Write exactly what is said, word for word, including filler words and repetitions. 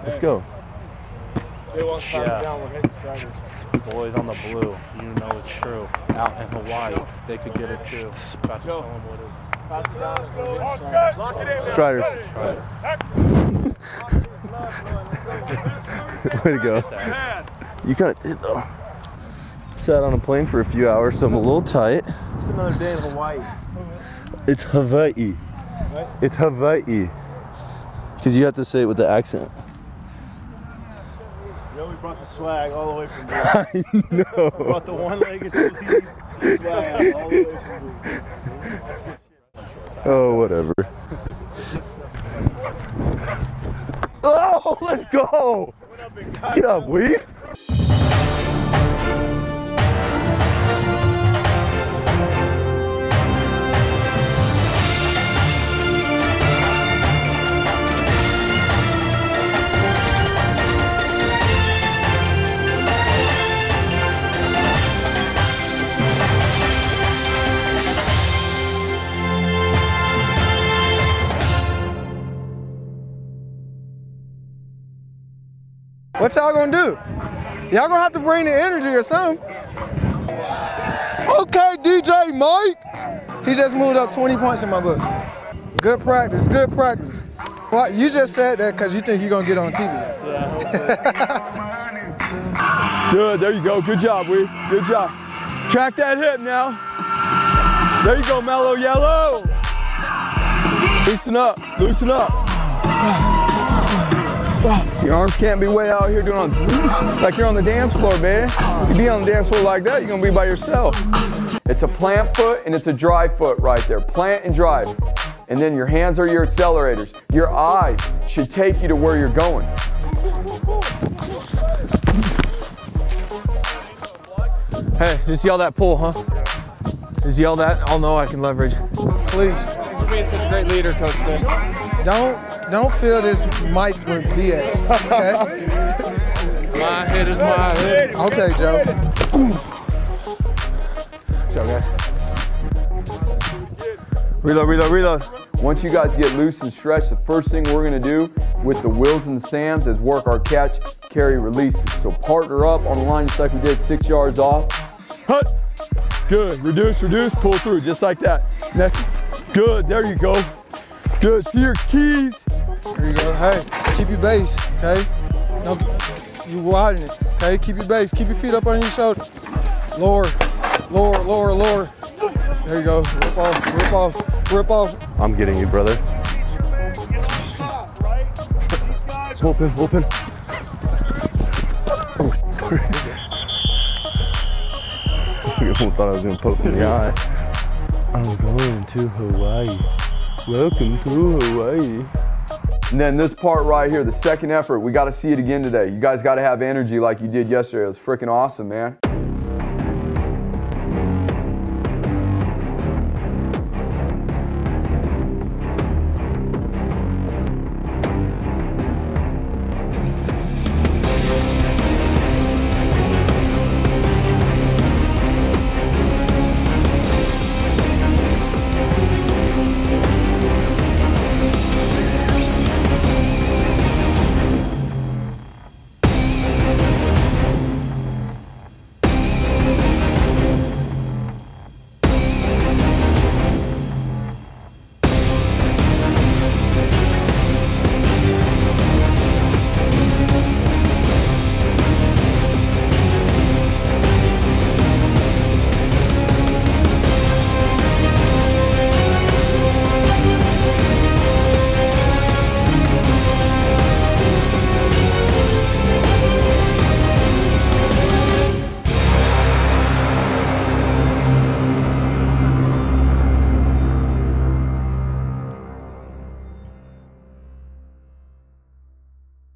Let's go. Yeah. Boys on the blue, you know it's true. Out in Hawaii, they could get it too. About to tell them what it is. Striders. Way to go. You kind of did though. Sat on a plane for a few hours, so I'm a little tight. It's another day in Hawaii. It's Hawaii. What? It's Hawaii. Because you have to say it with the accent. You know, we brought the swag all the way from there. I know. We brought the one-legged sleeve swag all the way from there. Oh, whatever. Oh, let's go! Get up, Weave. What y'all gonna do? Y'all gonna have to bring the energy or something. Okay, D J Mike. He just moved up twenty points in my book. Good practice, good practice. Well, you just said that because you think you're gonna get on T V. Yeah, Good, there you go. Good job, Weave. Good job. Track that hip now. There you go, Mellow Yellow. Loosen up, loosen up. Your arms can't be way out here doing on like you're on the dance floor, man. You be on the dance floor like that, you're gonna be by yourself. It's a plant foot and it's a drive foot right there. Plant and drive. And then your hands are your accelerators. Your eyes should take you to where you're going. Hey, just yell that pull, huh? Just yell that. I'll know I can leverage. Please. Thanks for being such a great leader, Coach Smith. Don't don't fill this mic with B S. Okay. My head is my head. Okay, Joe. Good job, guys. Reload, reload, reload. Once you guys get loose and stretched, the first thing we're gonna do with the Wills and the Sams is work our catch, carry, releases. So partner up on the line just like we did six yards off. Hut. Good, reduce, reduce, pull through, just like that. Next. Good, there you go. Good, see your keys. There you go. Hey, keep your base, okay? No, you widen it, okay? Keep your base. Keep your feet up on your shoulder. Lower, lower, lower, lower. There you go. Rip off, rip off, rip off. I'm getting you, brother. Open, open. Oh, sorry. I thought I was gonna poke in the eye. I'm going to Hawaii. Welcome to Hawaii. And then this part right here, the second effort, we gotta see it again today. You guys gotta have energy like you did yesterday. It was freaking awesome, man.